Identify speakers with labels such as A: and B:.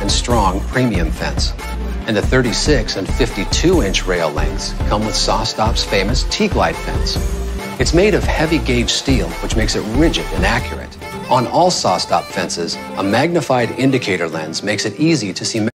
A: and strong premium fence. And the 36 and 52-inch rail lengths come with SawStop's famous T-Glide fence. It's made of heavy gauge steel, which makes it rigid and accurate. On all SawStop fences, a magnified indicator lens makes it easy to see